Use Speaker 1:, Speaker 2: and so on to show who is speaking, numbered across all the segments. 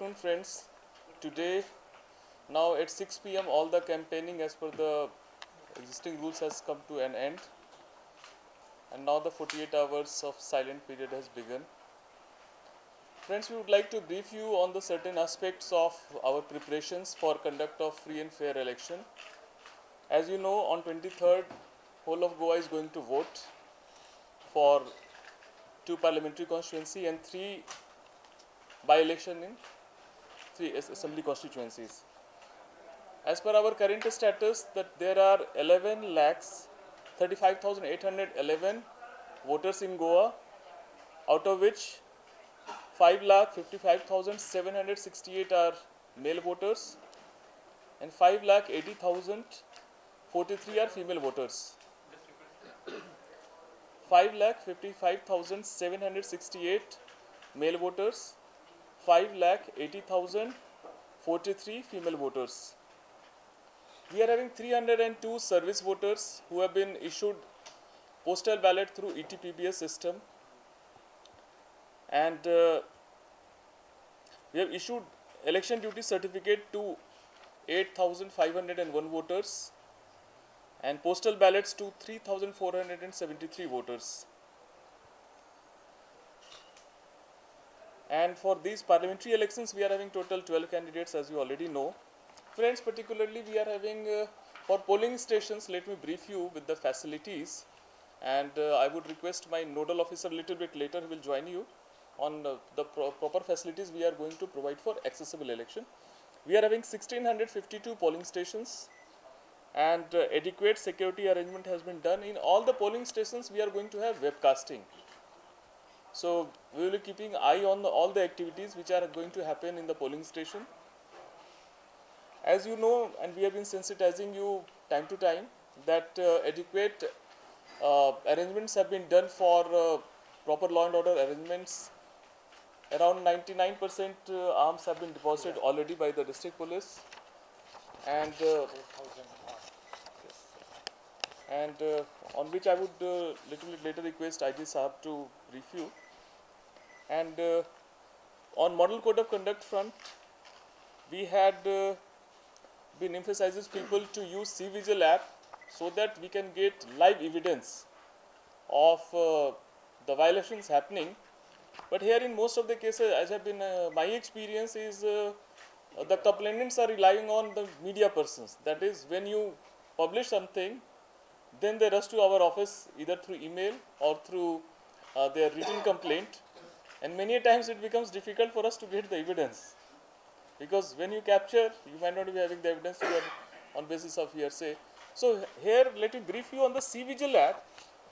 Speaker 1: afternoon, friends. Today, now at 6 p.m., all the campaigning as per the existing rules has come to an end, and now the 48 hours of silent period has begun. Friends, we would like to brief you on the certain aspects of our preparations for conduct of free and fair election. As you know, on 23rd, whole of Goa is going to vote for 2 parliamentary constituency and 3 by-election in 3 assembly constituencies. As per our current status, that there are 11 lakhs 35,811 voters in Goa, out of which 5,55,768 are male voters and 5,80,043 are female voters. 5,55,768 male voters, 5,80,043 female voters. We are having 302 service voters who have been issued postal ballot through ETPBS system, and we have issued election duty certificate to 8,501 voters and postal ballots to 3,473 voters. And for these parliamentary elections, we are having total 12 candidates, as you already know. Friends, particularly we are having for polling stations, let me brief you with the facilities, and I would request my nodal officer a little bit later, he will join you on the proper facilities we are going to provide for accessible election. We are having 1652 polling stations, and adequate security arrangement has been done. In all the polling stations, we are going to have webcasting. So we will be keeping eye on all the activities which are going to happen in the polling station. As you know, and we have been sensitizing you time to time, that adequate arrangements have been done for proper law and order arrangements. Around 99% arms have been deposited already by the district police, and on which I would little bit later request IG Sahab to brief you. And on model code of conduct front, we had been emphasizes people to use CVigil app so that we can get live evidence of the violations happening. But here in most of the cases, as have been my experience is the complainants are relying on the media persons. That is, when you publish something, then they rush to our office either through email or through their written complaint, and many times it becomes difficult for us to get the evidence, because when you capture, you might not be having the evidence, you are on basis of hearsay. So here let me brief you on the CVigil app.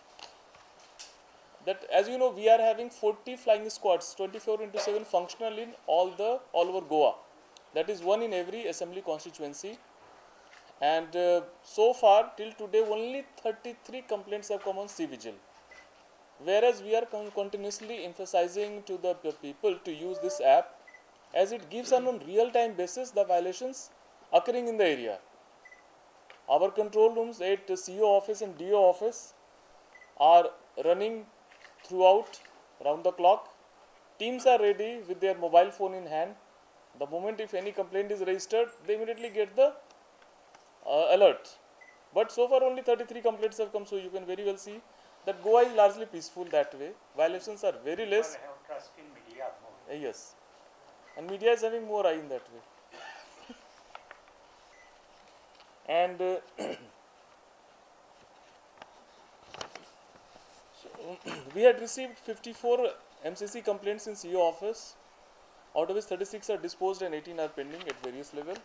Speaker 1: That, as you know, we are having 40 flying squads 24/7 functional in all over Goa. That is one in every assembly constituency. And so far till today only 33 complaints have come on CVigil. Whereas we are continuously emphasizing to the people to use this app, as it gives on real-time basis the violations occurring in the area. Our control rooms at the CO office and DO office are running throughout round the clock. Teams are ready with their mobile phone in hand. The moment if any complaint is registered, they immediately get the alert. But so far only 33 complaints have come, so you can very well see that Goa is largely peaceful that way. Violations are very less.
Speaker 2: People have trust in media more.
Speaker 1: Yes, and media is having more eye in that way. And we had received 54 MCC complaints in CO office, out of which 36 are disposed and 18 are pending at various levels.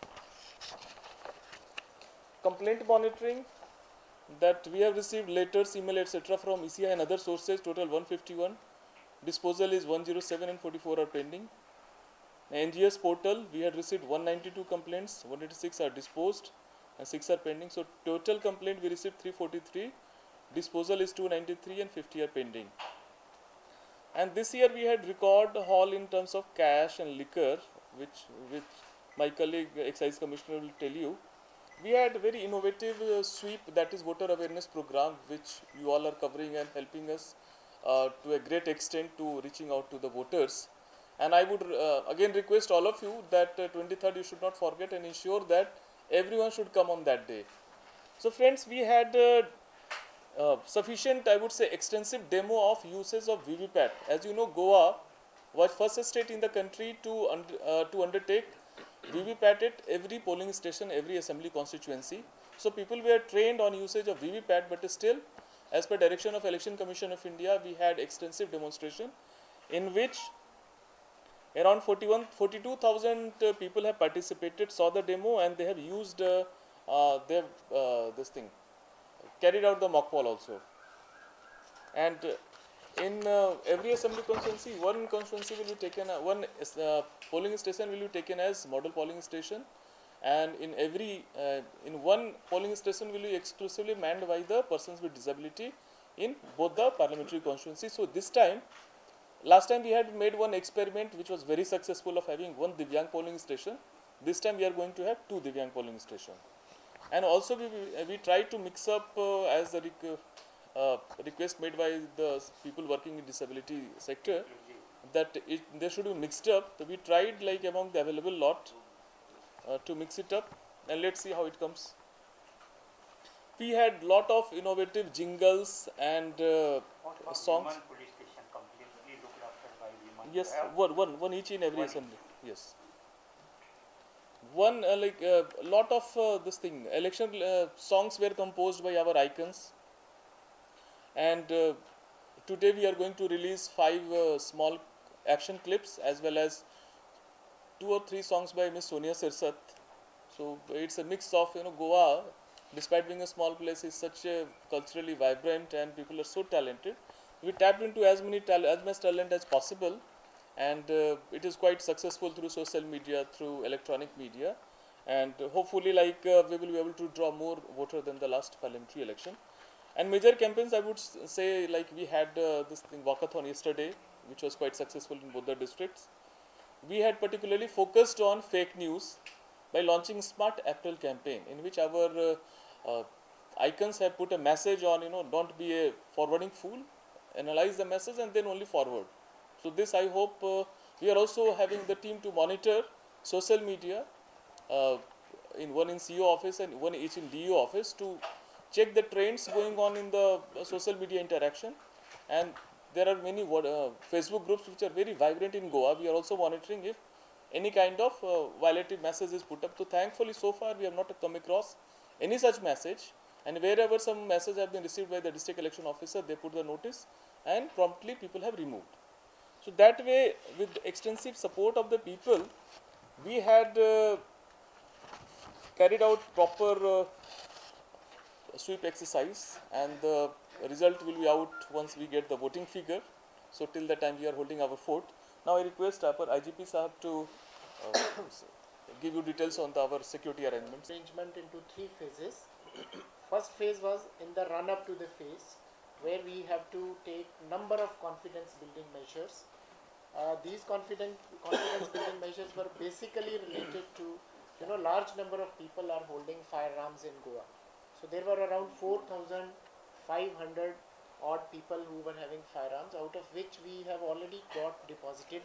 Speaker 1: Complaint monitoring, that we have received letters, email, etc. from ECI and other sources, total 151. Disposal is 107 and 44 are pending. NGS portal, we had received 192 complaints, 186 are disposed and 6 are pending. So total complaint we received 343, disposal is 293 and 50 are pending. And this year we had record haul in terms of cash and liquor, which my colleague Excise Commissioner will tell you. We had a very innovative sweep, that is voter awareness program, which you all are covering and helping us to a great extent to reaching out to the voters. And I would again request all of you that 23rd you should not forget and ensure that everyone should come on that day. So friends, we had sufficient, I would say, extensive demo of uses of VVPAT. As you know, Goa was first state in the country to undertake VVPAT at every polling station, every assembly constituency. So people were trained on usage of VVPAT, but still, as per direction of Election Commission of India, we had extensive demonstration in which around 42,000 people have participated, saw the demo, and they have used this thing, carried out the mock poll also. And in every assembly constituency, one constituency will be taken, one polling station will be taken as model polling station, and in every in one polling station will be exclusively manned by the persons with disability in both the parliamentary constituencies. So this time, last time we had made one experiment which was very successful of having one Divyang polling station. This time we are going to have two Divyang polling stations. And also we tried to mix up as the request made by the people working in disability sector, that they should be mixed up. So we tried like among the available lot to mix it up, and let's see how it comes. We had lot of innovative jingles and
Speaker 2: What about
Speaker 1: songs.
Speaker 2: women police station completely looked after by women?
Speaker 1: Yes,
Speaker 2: Yeah.
Speaker 1: one each in every
Speaker 2: One
Speaker 1: assembly. Yes. One lot of this thing, election songs were composed by our icons, and today we are going to release 5 small action clips as well as 2 or 3 songs by Miss Sonia Sirsat. So it's a mix of Goa, despite being a small place, is such a culturally vibrant and people are so talented. We tapped into as much talent as possible, and it is quite successful through social media, through electronic media, and hopefully we will be able to draw more voter than the last parliamentary election. And major campaigns, I would say, like we had this thing walkathon yesterday, which was quite successful in both the districts. We had particularly focused on fake news by launching Smart April campaign, in which our icons have put a message on, don't be a forwarding fool, analyze the message and then only forward. So this, I hope, we are also having the team to monitor social media, one in CEO office and one each in DO office, to check the trends going on in the social media interaction. And there are many Facebook groups which are very vibrant in Goa. We are also monitoring if any kind of violative message is put up. So thankfully, so far we have not come across any such message, and wherever some message have been received by the district election officer, they put the notice and promptly people have removed. So that way, with extensive support of the people, we had carried out proper sweep exercise, and the result will be out once we get the voting figure. So till the time we are holding our fort. Now I request our IGP Sahab to give you details on our security arrangements.
Speaker 3: Arrangement into 3 phases. First phase was in the run up to the phase, where we have to take number of confidence building measures. These confidence building measures were basically related to, large number of people are holding firearms in Goa. So there were around 4,500 odd people who were having firearms, out of which we have already got deposited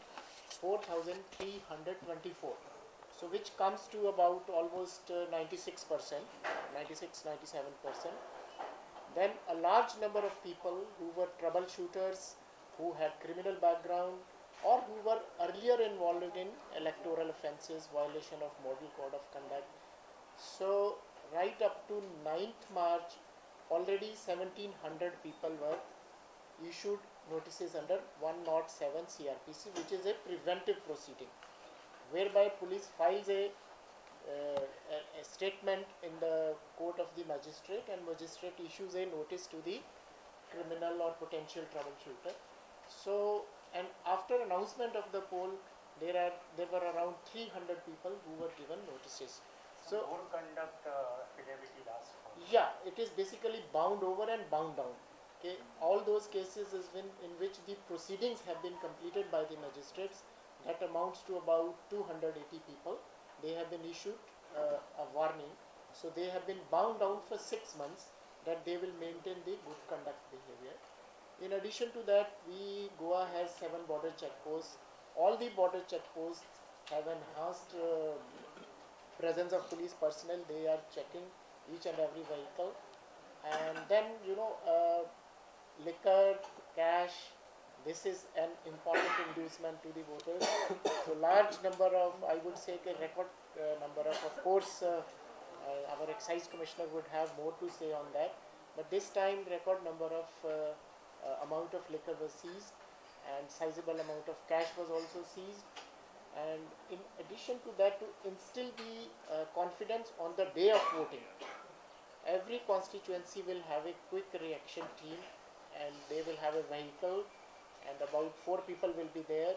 Speaker 3: 4,324. So which comes to about almost 96%, 96-97%. Then a large number of people who were troubleshooters, who had criminal background, or who were earlier involved in electoral offences, violation of model code of conduct. So right up to 9th March, already 1,700 people were issued notices under 107 CRPC, which is a preventive proceeding, whereby police files a statement in the court of the magistrate, and magistrate issues a notice to the criminal or potential troubleshooter. So, and after announcement of the poll, there were around 300 people who were given notices.
Speaker 2: So whole conduct affidavit lasts for.
Speaker 3: Yeah, it is basically bound over and bound down. Okay, all those cases in which the proceedings have been completed by the magistrates, that amounts to about 280 people. They have been issued a warning, so they have been bound down for 6 months that they will maintain the good conduct behavior. In addition to that, Goa has 7 border checkposts all the border checkposts have enhanced presence of police personnel. They are checking each and every vehicle, and then liquor, cash. This is an important inducement to the voters. So large number of, I would say, a record number of course, our excise commissioner would have more to say on that. But this time, record number of amount of liquor was seized, and sizable amount of cash was also seized. And in addition to that, to instill the confidence on the day of voting, every constituency will have a quick reaction team, and they will have a vehicle, and about 4 people will be there.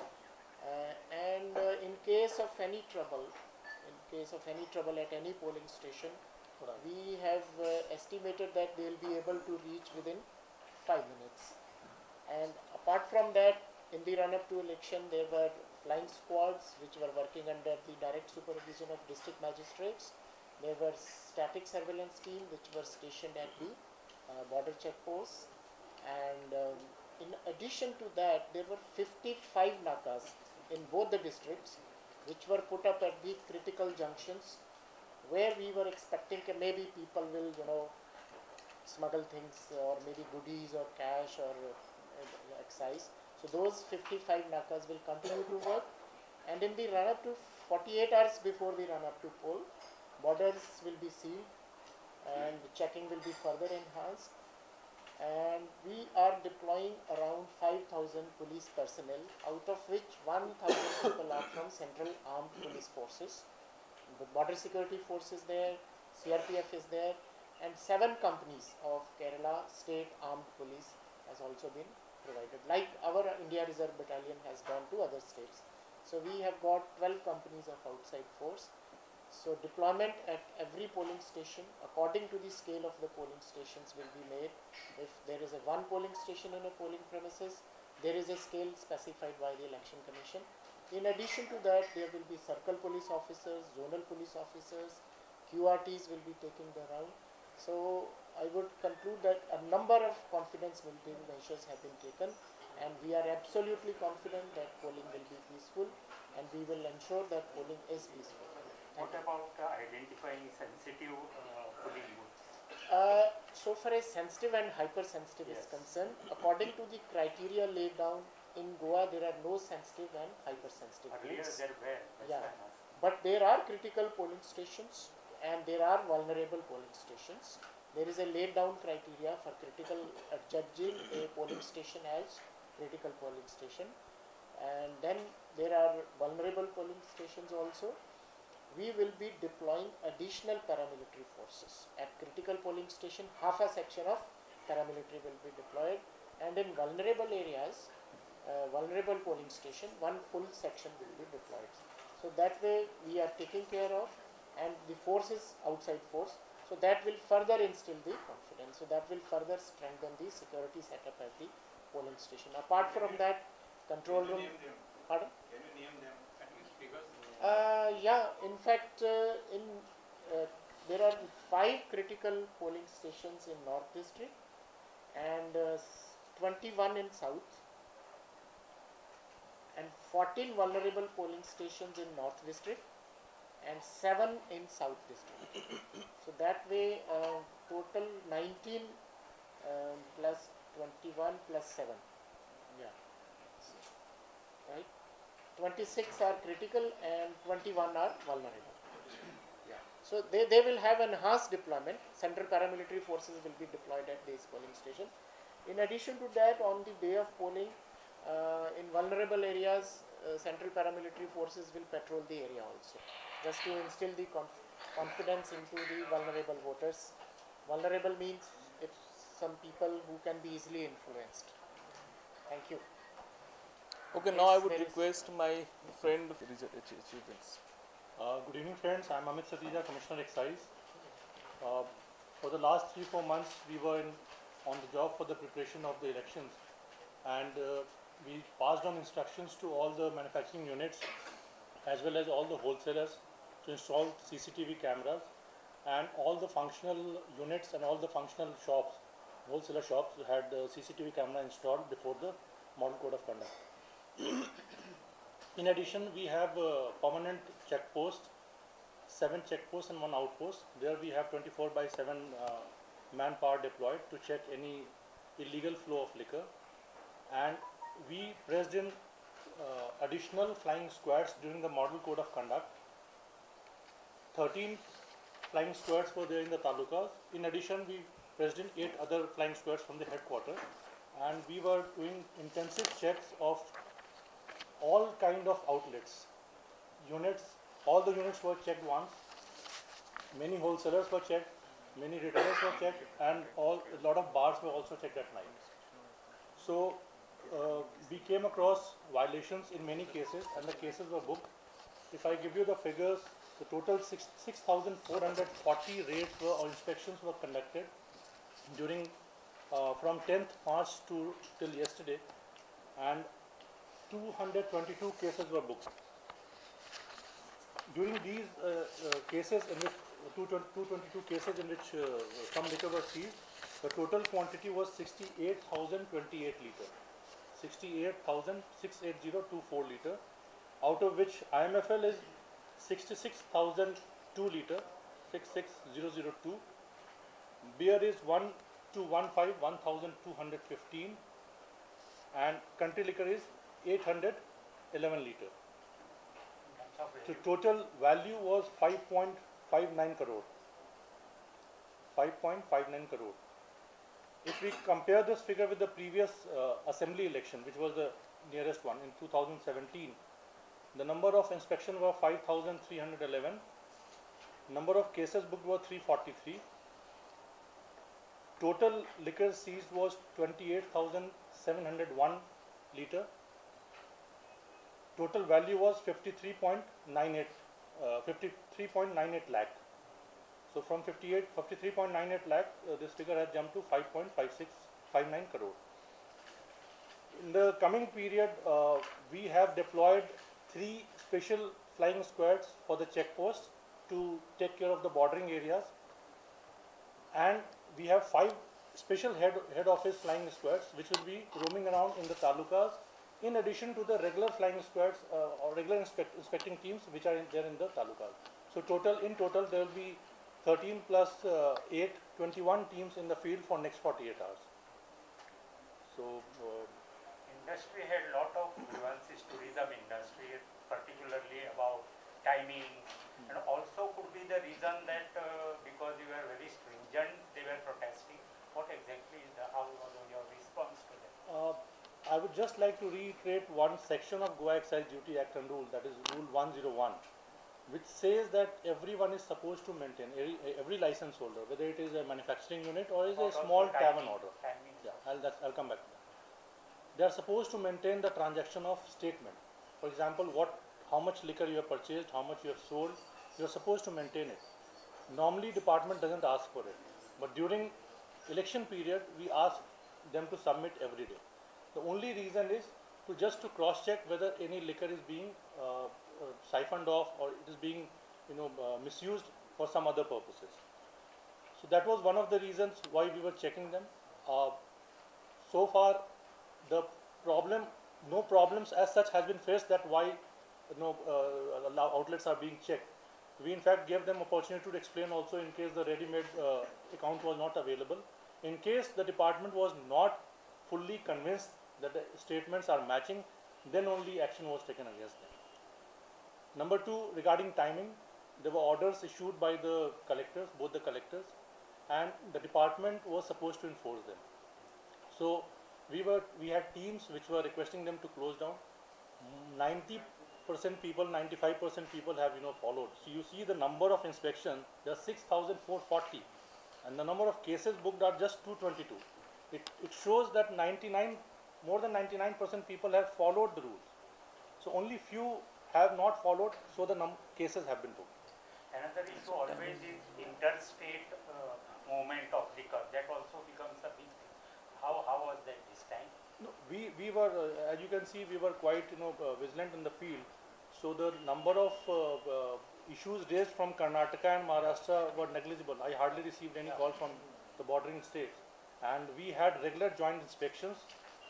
Speaker 3: In case of any trouble, at any polling station, we have estimated that they will be able to reach within 5 minutes. And apart from that, in the run-up to election, there were flying squads which were working under the direct supervision of district magistrates. There were static surveillance team which were stationed at the border checkposts, and in addition to that, there were 55 nakas in both the districts which were put up at the critical junctions, where we were expecting maybe people will smuggle things, or maybe goodies or cash or excise. So those 55 nakas will continue to work, and in the run up to 48 hours before the run up to poll, borders will be sealed and checking will be further enhanced. And we are deploying around 5,000 police personnel, out of which 1,000 people are from Central Armed Police Forces. The Border Security Force is there, CRPF is there, and 7 companies of Kerala State Armed Police has also been provided. Like our India Reserve Battalion has gone to other states. So we have got 12 companies of outside force. So deployment at every polling station, according to the scale of the polling stations, will be made. If there is a 1 polling station in a polling premises, there is a scale specified by the Election Commission. In addition to that, there will be circle police officers, zonal police officers, QRTs will be taking the round. So I would conclude that a number of confidence building measures have been taken, and we are absolutely confident that polling will be peaceful, and we will ensure that polling is peaceful.
Speaker 2: What about identifying sensitive polling booths?
Speaker 3: So far as sensitive and hypersensitive is
Speaker 2: Yes.
Speaker 3: concerned, according to the criteria laid down in Goa, there are no sensitive and hypersensitive
Speaker 2: Earlier
Speaker 3: booths.
Speaker 2: there were. That's
Speaker 3: Yeah.
Speaker 2: why I'm asking.
Speaker 3: But there are critical polling stations and there are vulnerable polling stations. There is a laid down criteria for critical judging a polling station as critical polling station, and then there are vulnerable polling stations also. We will be deploying additional paramilitary forces at critical polling station. Half a section of paramilitary will be deployed, and in vulnerable areas, vulnerable polling station, 1 full section will be deployed. So that way we are taking care of, and the force is outside force. So that will further instill the confidence. So that will further strengthen the security setup at the polling station. Apart from that, control room. Pardon?
Speaker 4: Can you name them at least figures?
Speaker 3: Yeah, in fact, there are 5 critical polling stations in North District and 21 in South, and 14 vulnerable polling stations in North District and 7 in South District. So that way, total 19 plus 21 plus 7. Yeah. Right. 26 are critical and 21 are vulnerable. Yeah. So they will have enhanced deployment. Central paramilitary forces will be deployed at this polling station. In addition to that, on the day of polling, in vulnerable areas, central paramilitary forces will patrol the area also, just to instill the confidence into the vulnerable voters. Vulnerable means if some people who can be easily influenced. Thank you.
Speaker 1: Okay, now I
Speaker 3: Yes,
Speaker 1: would
Speaker 3: there is-
Speaker 1: request my friend achievements.
Speaker 5: Good evening, friends. I'm Amit Satija, Commissioner Excise. For the last 3-4 months, we were on the job for the preparation of the elections, and we passed on instructions to all the manufacturing units as well as all the wholesalers to install CCTV cameras, and all the functional units and all the functional shops, wholesaler shops, had CCTV camera installed before the model code of conduct. In addition, we have permanent checkposts, 7 checkposts and 1 outpost. There we have 24/7 manpower deployed to check any illegal flow of liquor. And we pressed in additional flying squads during the model code of conduct. 13 flying squads were there in the talukas. In addition, we pressed in 8 other flying squads from the headquarters, and we were doing intensive checks of all kind of outlets, units. All the units were checked once. Many wholesalers were checked, many retailers were checked, and a lot of bars were also checked at night. So we came across violations in many cases, and the cases were booked. If I give you the figures, the total 6,440 raids or inspections were conducted during from 10th March till yesterday, and 222 cases were booked. During these cases, in which 222 cases in which some liquor was seized, the total quantity was 68,028 litre, 68,68024 litre, out of which IMFL is 66,002 litre, 66002. Beer is 1,215, and country liquor is 811 litre. So total value was 5.59 crore. 5.59 crore. If we compare this figure with the previous assembly election, which was the nearest one in 2017, the number of inspections were 5,311. Number of cases booked were 343. Total liquor seized was 28,701 litre. Total value was 53.98 lakh. So from 53.98 lakh, this figure has jumped to 5.59 crore. In the coming period, we have deployed 3 special flying squads for the checkposts to take care of the bordering areas, and we have 5 special head office flying squads which will be roaming around in the talukas, in addition to the regular flying squads or regular inspecting teams which are there in the talukas. So in total there will be 13 plus 8, 21 teams in the field for next 48 hours. So
Speaker 2: Industry had lot of grievances, tourism industry, particularly about timing, and also could be the reason that because you were very stringent, they were protesting. What exactly is how was your response to that?
Speaker 5: I would just like to reiterate one section of Goa Excise Duty Act and Rule, that is Rule 101, which says that everyone is supposed to maintain, every license holder, whether it is a manufacturing unit or is a small tavern order. Yeah, I'll come back to that. They are supposed to maintain the transaction of statement. For example, how much liquor you have purchased, how much you have sold, you are supposed to maintain it. Normally, department doesn't ask for it, but during election period, we ask them to submit every day. The only reason is to cross-check whether any liquor is being siphoned off or it is being misused for some other purposes. So that was one of the reasons why we were checking them. So far, no problems as such has been faced that why outlets are being checked. We in fact gave them opportunity to explain also in case the ready-made account was not available. In case the department was not fully convinced that the statements are matching, then only action was taken against them. Number 2, regarding timing, there were orders issued by the collectors, both the collectors, and the department was supposed to enforce them. So we had teams which were requesting them to close down. 90% people, 95% people have followed. So you see the number of inspections, there are 6,440, and the number of cases booked are just 222. It shows that more than 99% people have followed the rules. So only few have not followed, so the cases have been booked.
Speaker 2: Another issue always is interstate movement of liquor. That also becomes a big thing. How was that this time?
Speaker 5: No, we were, as you can see, we were quite vigilant in the field. So the number of issues raised from Karnataka and Maharashtra were negligible. I hardly received any call from the bordering states, and we had regular joint inspections.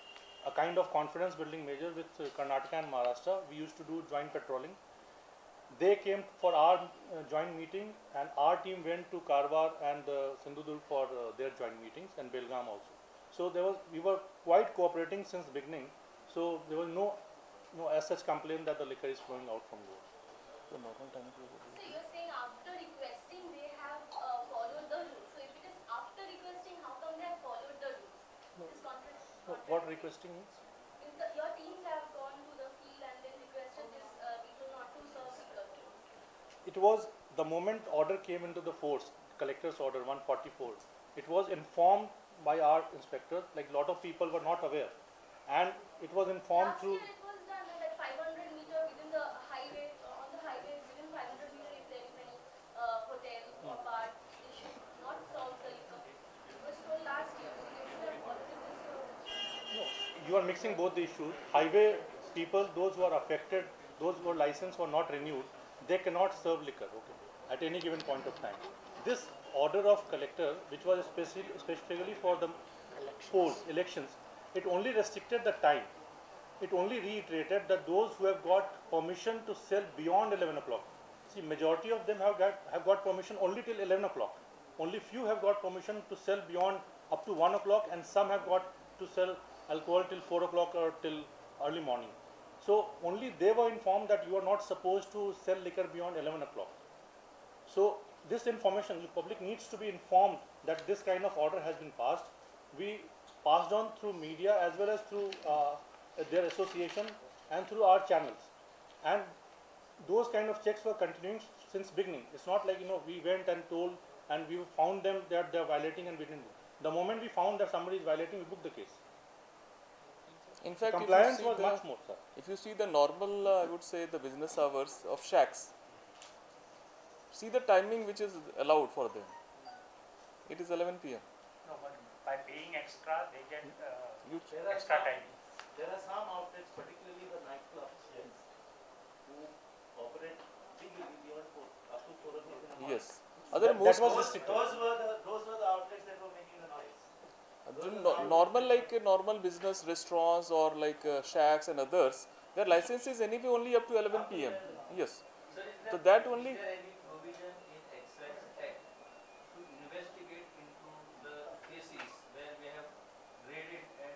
Speaker 5: a kind of confidence building measure with Karnataka and Maharashtra. We used to do joint patrolling. They came for our joint meeting, and our team went to Karwar and Sindhudurg for their joint meetings, and Belgaum also. So we were quite cooperating since the beginning. So there was no as such complaint that the liquor is flowing out from there.
Speaker 6: So you're saying after requesting they have followed the rules. So if it is after requesting, how come they have followed the rules? This conflict.
Speaker 5: What requesting means?
Speaker 6: Your teams have gone to the field and then requested these people not to serve liquor.
Speaker 5: It was the moment order came into the force, collector's order 144. It was informed by our inspectors. Like a lot of people were not aware, and it was informed
Speaker 6: Last
Speaker 5: through.
Speaker 6: year it was done that 500 meter within the highway, on the highway within 500 meter if there is any hotel or bar, they should not serve the liquor. It was told last year, so they should have followed it this year.
Speaker 5: No, you are mixing both the issues. Highway people, those who are affected, those who are licensed were not renewed, they cannot serve liquor, okay, at any given point of time. This order of collector, which was specifically for the polls, elections, it only restricted the time. It only reiterated that those who have got permission to sell beyond 11 o'clock. See, majority of them have got permission only till 11 o'clock. Only few have got permission to sell beyond up to 1 o'clock, and some have got to sell alcohol till 4 o'clock or till early morning. So only they were informed that you are not supposed to sell liquor beyond 11 o'clock. So this information, the public needs to be informed that this kind of order has been passed. We passed on through media as well as through their association and through our channels. And those kind of checks were continuing since beginning. It's not like, we went and told and we found them that they are violating and we didn't. The moment we found that somebody is violating, we booked the case.
Speaker 1: In fact,
Speaker 5: Compliance was much more, sir.
Speaker 1: if you see the normal, I would say the business hours of shacks, see the timing which is allowed for them. It is 11 p.m.
Speaker 2: No, but by paying extra, they get
Speaker 1: You
Speaker 2: extra time.
Speaker 7: There are some outlets, particularly the nightclubs, who operate legally beyond up to 4 o'clock in the morning.
Speaker 1: yes. Other
Speaker 5: That
Speaker 1: most
Speaker 5: was
Speaker 7: Those
Speaker 5: restricted.
Speaker 7: were the outlets that were making the noise.
Speaker 1: normal like normal business restaurants or like shacks and others, their license is anyway only up to 11 p.m. Yes.
Speaker 7: Sir,
Speaker 1: So that only.
Speaker 7: Is there any provision in Excise Act to investigate into the cases where we have raided and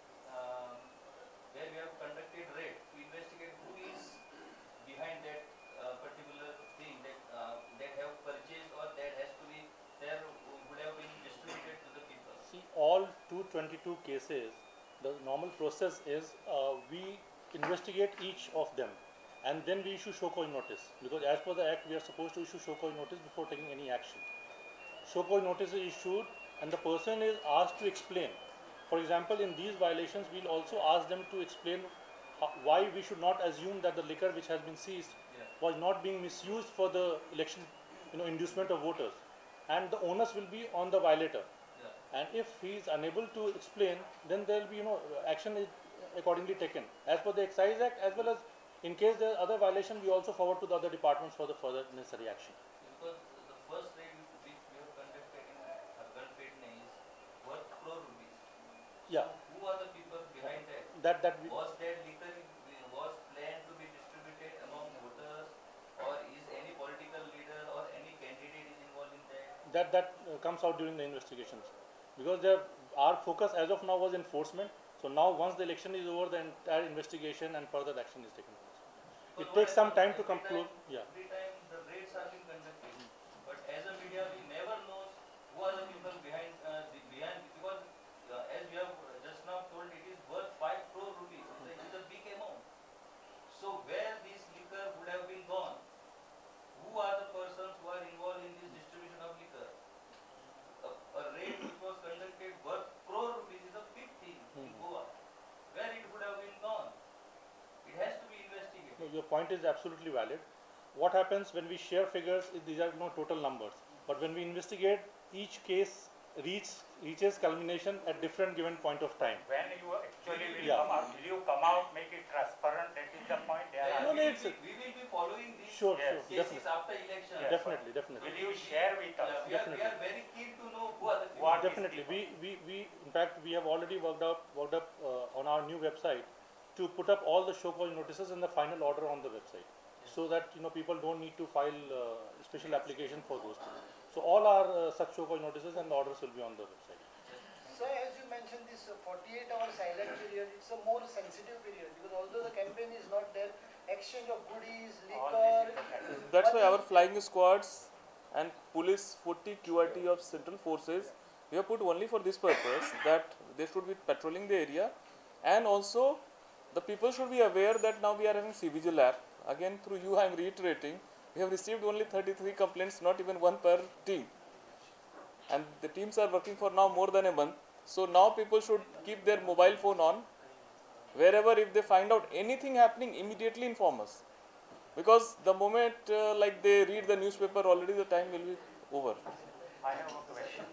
Speaker 7: where we have conducted raid to investigate who is behind that particular thing that have purchased or that has to be there would have been distributed to the people?
Speaker 5: See, all 222 cases, the normal process is we investigate each of them and then we issue show cause notice, because as per the act we are supposed to issue show cause notice before taking any action. Show cause notice is issued and the person is asked to explain. For example, in these violations we will also ask them to explain why we should not assume that the liquor which has been seized was not being misused for the election inducement of voters, and the onus will be on the violator. And if he is unable to explain, then there will be action is accordingly taken as per the Excise Act, as well as in case there are other violation, we also forward to the other departments for the further necessary action.
Speaker 7: Because the first raid which we have conducted in Galpetne is worth crore rupees.
Speaker 5: Yeah,
Speaker 7: So who are the people behind that?
Speaker 5: that we,
Speaker 7: Was that liquor was planned to be distributed among voters, or is any political leader or any candidate is involved in that?
Speaker 5: that comes out during the investigations, because our focus as of now was enforcement. So now once the election is over, the entire investigation and further action is taken place. It takes some time to conclude. Yeah.
Speaker 7: Every time the raids are being conducted, but as a media we never know who are the people behind because as you have just now told, it is worth 5 crore rupees. It is a big amount. So where this liquor would have been gone? Who are the persons who are involved in this distribution of liquor? A raid which was conducted worth crore rupees is a big thing in Goa. Where it would have been gone? It has to be investigated.
Speaker 5: No, your point is absolutely valid. What happens when we share figures, these are total numbers. But when we investigate, each case reaches culmination at different given point of time.
Speaker 2: When you actually will
Speaker 5: Yeah.
Speaker 2: come out, will you come out, make it transparent? That is the point. They are
Speaker 7: Yeah,
Speaker 5: No,
Speaker 2: asking.
Speaker 5: no,
Speaker 7: we,
Speaker 5: it's
Speaker 7: will, we will be following these
Speaker 5: Sure,
Speaker 2: Yes.
Speaker 7: cases
Speaker 5: definitely,
Speaker 7: after election.
Speaker 2: Yes.
Speaker 5: definitely.
Speaker 2: Will you share with us?
Speaker 7: We are very keen to know who are the people.
Speaker 2: What is
Speaker 5: Definitely,
Speaker 2: the-
Speaker 5: we fact, we have already worked up on our new website to put up all the show cause notices in the final order on the website, so that people don't need to file special application for those things. So all our such show cause notices and the orders will be on the website.
Speaker 8: So as you mentioned, this 48-hour silent period, it's a more sensitive period because although the campaign is not there, exchange of goodies,
Speaker 2: All
Speaker 8: liquor.
Speaker 2: this is the factor.
Speaker 1: That's why our flying squads and police 40 QRT of central forces, we have put only for this purpose, that they should be patrolling the area, and also the people should be aware that now we are having CVGIL app. Again, through you I am reiterating, we have received only 33 complaints, not even one per team, and the teams are working for now more than a month. So now people should keep their mobile phone on. Wherever if they find out anything happening, immediately inform us, because the moment like they read the newspaper, already the time will be over.
Speaker 2: I have a question.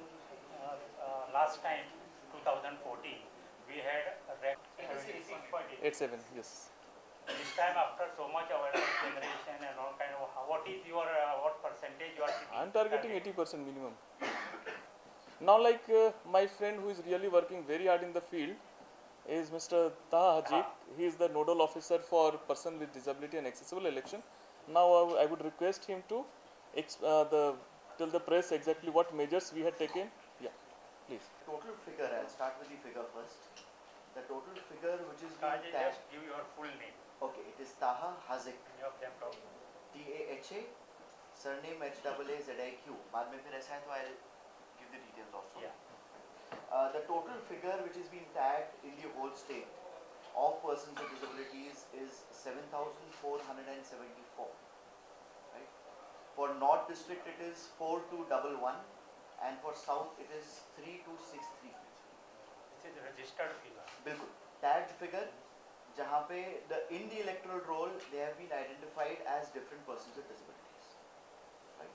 Speaker 2: Last time, 2014, we had a rec 76.8.
Speaker 1: 87, yes.
Speaker 2: This time, after so much awareness generation and all kind of, what is your what percentage you are keeping?
Speaker 1: I am targeting 80% minimum. Now, like my friend who is really working very hard in the field is Mr. Taha Hajiq. He is the nodal officer for person with disability and accessible election. Now, I would request him to tell the press exactly what measures we had taken. Yeah, please.
Speaker 9: Total figure, I'll start with the figure first. The total figure which is being
Speaker 2: Kaji,
Speaker 9: tagged,
Speaker 2: just give your full name.
Speaker 9: okay, it is Taha Haziq,
Speaker 2: Many of them talk.
Speaker 9: Taha, surname HAAZIQ. बाद में फिर ऐसा है तो I'll give the details also.
Speaker 2: Yeah.
Speaker 9: The total figure which is being tagged in the whole state of persons with disabilities is 7,474. Right? For North district it is 4,211, and for South it is 3,263.
Speaker 2: This is registered figure.
Speaker 9: बिल्कुल tagged figure जहाँ पे in the electoral roll they have been identified as different persons with disabilities. Right?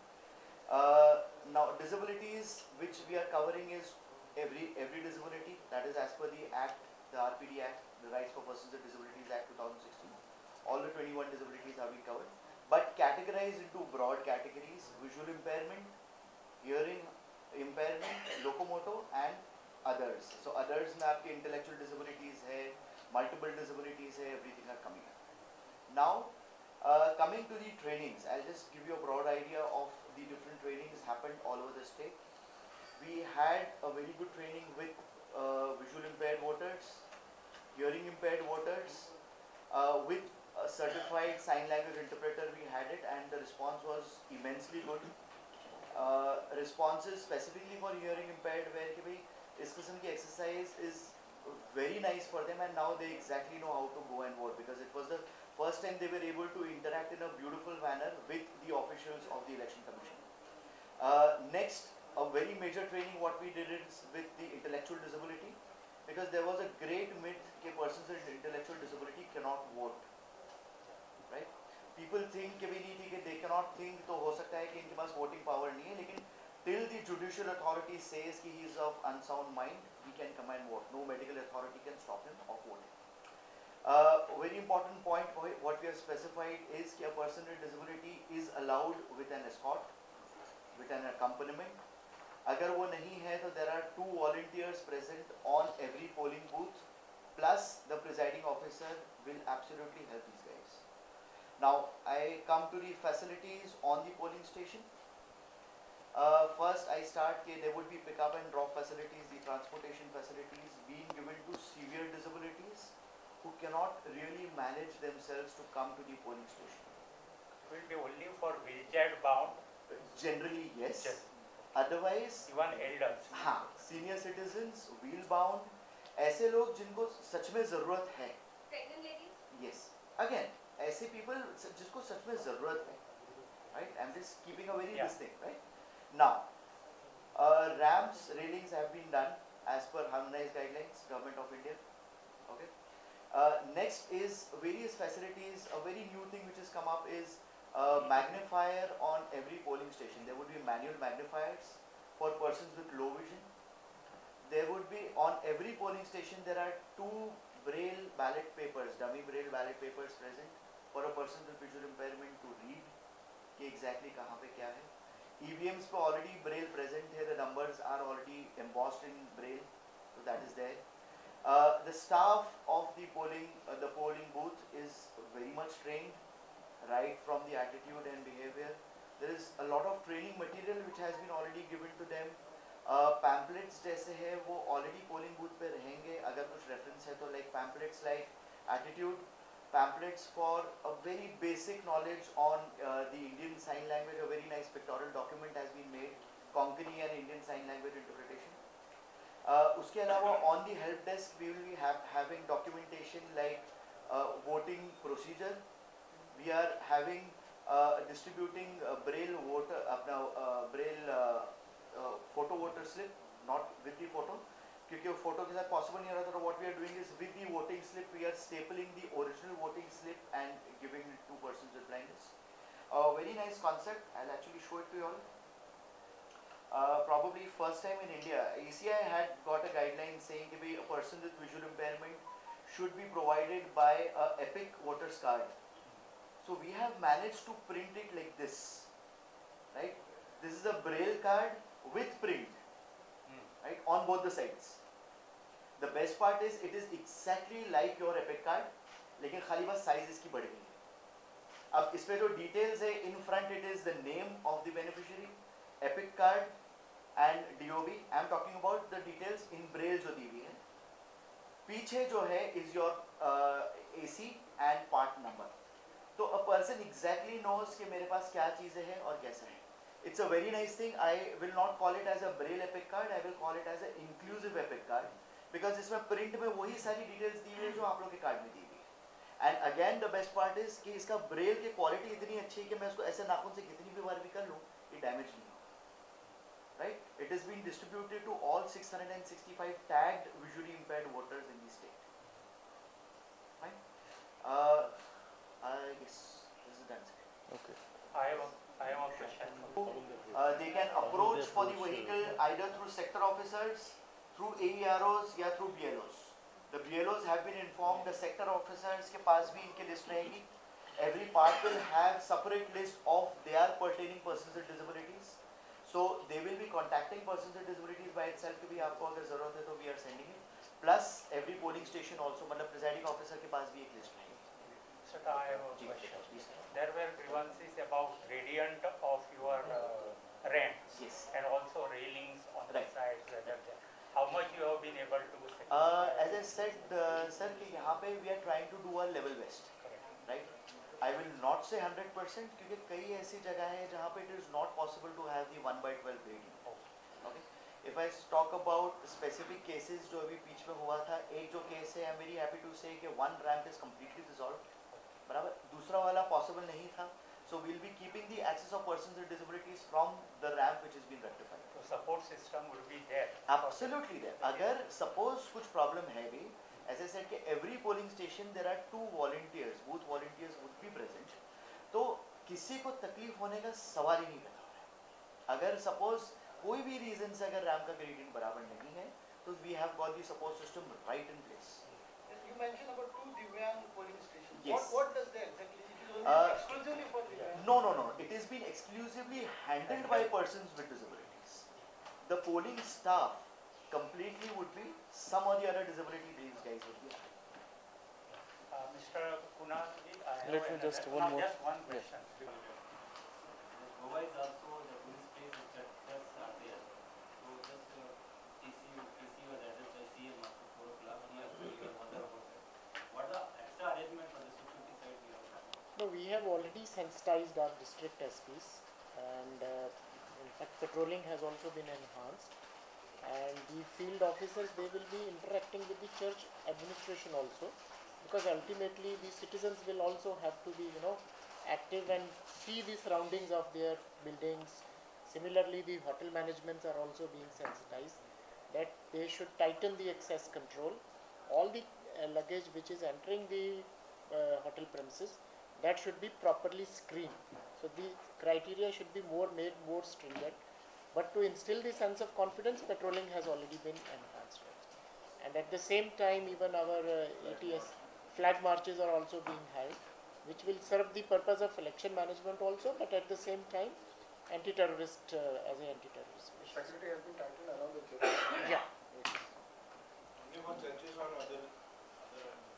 Speaker 9: Now disabilities which we are covering is every disability, that is as per the Act, the RPD Act, the Rights for Persons with Disabilities Act 2016. All the 21 disabilities have been covered, but categorized into broad categories: visual impairment, hearing impairment, locomotor, and others. So others में आपके intellectual disabilities है, multiple disabilities है, everything are coming up. Now coming to the trainings, I'll just give you a broad idea of the different trainings happened all over the state. We had a very good training with visual impaired voters, hearing impaired voters, with a certified sign language interpreter. We had it, and the response was immensely good. Responses specifically for hearing impaired where कि भाई इस किस्म की exercise is very nice for them, and now they exactly know how to go and vote, because it was the first time they were able to interact in a beautiful manner with the officials of the election commission. Next, a very major training what we did is with the intellectual disability, because there was a great myth that persons with intellectual disability cannot vote. Right? People think कि भाई नहीं ठीक है, they cannot think, तो हो सकता है कि इनके पास voting power नहीं है, लेकिन till the judicial authority says कि he is of unsound mind, he can come and vote. No medical authority can stop him of voting. A very important point what we have specified is that a person with disability is allowed with an escort, with an accompaniment. अगर वो नहीं है तो there are 2 volunteers present on every polling booth, plus the presiding officer will absolutely help these guys. Now I come to the facilities on the polling station. First I start that there would be pick up and drop facilities, the transportation facilities being given to severe disabilities who cannot really manage themselves to come to the polling station.
Speaker 2: Will be only for wheelchair bound,
Speaker 9: Generally yes.
Speaker 2: Yes.
Speaker 9: Otherwise
Speaker 2: even elders.
Speaker 9: हाँ, senior citizens, wheel bound, ऐसे लोग जिनको सच में ज़रूरत है.
Speaker 6: Pregnant ladies?
Speaker 9: Yes. Again, ऐसे people जिसको सच में ज़रूरत है. Right? I'm just keeping a very
Speaker 2: Yeah.
Speaker 9: this thing, right? Now, ramps, railings have been done as per harmonized guidelines, Government of India. Okay. Next is various facilities. A very new thing which has come up is magnifier on every polling station. There would be manual magnifiers for persons with low vision. There would be on every polling station there are 2 braille ballot papers, dummy braille ballot papers present for a person with visual impairment to read कि exactly कहाँ पे क्या है. EVMs पे already braille present है, the numbers are already embossed in braille. so that is there. The staff of the polling booth is very much trained, right from the attitude and behavior. There is a lot of training material which has been already given to them. Pamphlets जैसे है वो already polling booth पे रहेंगे. अगर कुछ reference है तो like pamphlets like attitude, pamphlets for a very basic knowledge on the Indian Sign Language. A very nice pictorial document has been made, Konkani and Indian Sign Language interpretation. उसके अलावा on the help desk we will be having documentation like voting procedure. We are having distributing braille voter अपना braille photo voter slip, not with the photo, क्योंकि वो photo के साथ possible नहीं हो रहा था. What we are doing is with the voting slip we are stapling the original voting slip and giving it to persons with blindness. Very nice concept. I'll actually show it to you all. Probably first time in India, ECI had got a guideline saying that a person with visual impairment should be provided by a Epic voters card. So we have managed to print it like this, right? This is a braille card with print, right, on both the sides. The best part is it is exactly like your Epic card, लेकिन खाली बस size इसकी बढ़ गई है. अब इसमें जो details है, in front it is the name of the beneficiary, Epic card and DOB. I am talking about the details in braille जो दी हुई है. पीछे जो है is your AC and part number. तो a person exactly knows कि मेरे पास क्या चीज़ें हैं और कैसा है. It's a very nice thing. I will not call it as a braille Epic card. I will call it as an inclusive Epic card because इसमें print में वही सारी details दी हुई है जो आप लोग के कार्ड में दी हुई है. And again the best part is कि इसका braille की quality इतनी अच्छी है कि मैं इसको ऐसे नाखून से कितनी भी बार भी कर लूँ, ये damage नहीं होगा. Right? It has been distributed to all 665 tagged visually impaired voters in the state. Fine. I guess this is done.
Speaker 1: Okay.
Speaker 2: I have a question.
Speaker 9: They can approach for the vehicle either through sector officers, through AEROs या through BLOs. The BLOs have been informed. The sector officers के पास भी इनकी list रहेगी. Every part will have separate list of their pertaining persons with disabilities. So they will be contacting persons with disabilities by itself कि भी आपको अगर ज़रूरत है तो we are sending it. Plus every polling station also मतलब presiding officer के पास भी एक list रहेगी.
Speaker 2: So I have a question. There were grievances about gradient of your ramps.
Speaker 9: Yes.
Speaker 2: And also railings on
Speaker 9: Right.
Speaker 2: the sides. How much you have been able to secure?
Speaker 9: As I said, sir, कि यहाँ पे we are trying to do our level best, right? I will not say 100% क्योंकि कई ऐसी जगह है जहाँ पे it is not possible to have the 1/12 grading. Okay. If I talk about specific cases जो अभी बीच में हुआ था, एक जो केस है, I'm very happy to say कि one ramp is completely resolved. बराबर. दूसरा वाला possible नहीं था. So we'll be keeping the access of persons with disabilities from the ramp which has been rectified.
Speaker 2: So support system would be there.
Speaker 9: Absolutely there. अगर suppose कुछ problem है भी, as I said कि every polling station there are 2 volunteers, booth volunteers would be present. तो किसी को तकलीफ होने का सवाल ही नहीं पैदा हो रहा है. अगर suppose कोई भी reason से अगर ramp का grading बराबर नहीं है, तो we have got the support system right in place.
Speaker 8: You mentioned about 2 Divyang polling stations.
Speaker 9: Yes.
Speaker 8: What does that exactly? It is only exclusively for Divyang?
Speaker 9: No. It has been exclusively handled by persons with disabilities. The polling staff completely would be some or the other disability these guys would be.
Speaker 2: Mr. Kunal, I have
Speaker 1: Let me just
Speaker 2: another-
Speaker 1: one more.
Speaker 2: Just one
Speaker 1: Yeah.
Speaker 2: question.
Speaker 7: Goa is also the police state inspectors are there. So just TC was addressed by CM after 4 o'clock. He has to even wonder about that. What the extra arrangement for the security side we have done?
Speaker 3: No, we have already sensitized our district SPs, and in fact patrolling has also been enhanced, and the field officers, they will be interacting with the church administration also, because ultimately the citizens will also have to be active and see the surroundings of their buildings. Similarly, the hotel managements are also being sensitized that they should tighten the access control. All the luggage which is entering the hotel premises, that should be properly screened. So the criteria should be made more stringent. But to instill the sense of confidence, patrolling has already been enhanced. And at the same time, even our ATS flag marches are also being held, which will serve the purpose of election management also, but at the same time, anti-terrorist as an anti-terrorist.
Speaker 10: Security has been tightened around the church.
Speaker 3: Yeah.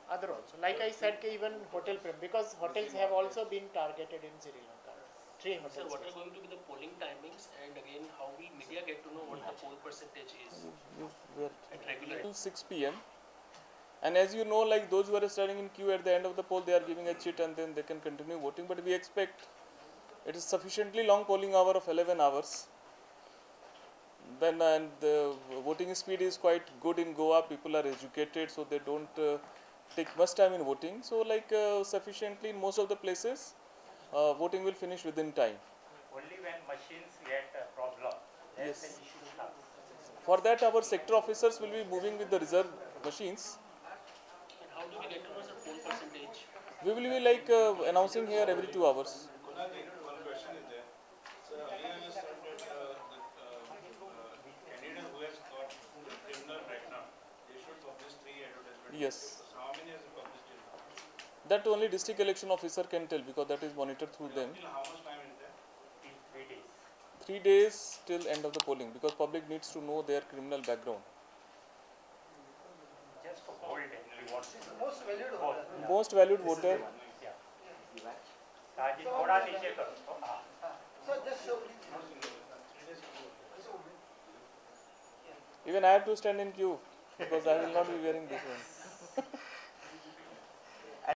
Speaker 3: other also. Like I said, even hotel because hotels have also been targeted in Sri Lanka. 3
Speaker 10: Sir,
Speaker 3: hotels.
Speaker 10: what are going to be the polling timings, and again, how will media get to know what the poll percentage is at regular?
Speaker 1: Till 6 p.m. And as you know, like those who are standing in queue at the end of the poll, they are giving a chit and then they can continue voting. But we expect it is sufficiently long polling hour of 11 hours. Then and the voting speed is quite good in Goa. People are educated, so they don't take much time in voting. So like sufficiently in most of the places, voting will finish within time.
Speaker 2: Only when machines get a problem, that's
Speaker 1: Yes.
Speaker 2: an issue comes.
Speaker 1: For that, our sector officers will be moving with the reserve machines.
Speaker 10: And how do we get to know the poll percentage?
Speaker 1: We will be like announcing here every 2 hours.
Speaker 4: Kunal, one question is there. So earlier you said that candidate who has got criminal background, they should publish 3 advertisements.
Speaker 1: Yes.
Speaker 4: So how many has published till now?
Speaker 1: That only district election officer can tell because that is monitored through them.
Speaker 4: Till how much time is there?
Speaker 2: In 3 days.
Speaker 1: 3 days till end of the polling because public needs to know their criminal background.
Speaker 2: Just to hold entry, what's
Speaker 8: It's the most valued
Speaker 2: vote?
Speaker 8: voter.
Speaker 1: Most valued voter.
Speaker 2: Yeah. ताजी थोड़ा नीचे करो तो हाँ.
Speaker 8: So just show please.
Speaker 1: Even I have to stand in queue because I will not be wearing this one.